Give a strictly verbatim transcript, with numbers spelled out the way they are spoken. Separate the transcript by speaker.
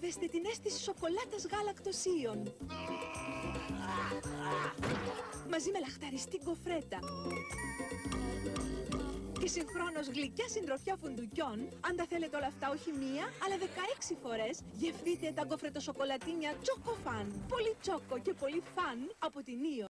Speaker 1: απολαύεστε την αίσθηση σοκολάτας γάλακτος Ιον. Μαζί με λαχταριστή γκοφρέτα. Και συγχρόνως γλυκιά συντροφιά φουντουκιών, αν τα θέλετε όλα αυτά όχι μία, αλλά δεκαέξι φορές, γευτείτε τα γκοφρετοσοκολατίνια Choco Fun. Πολύ τσόκο και πολύ φαν από την Ιον.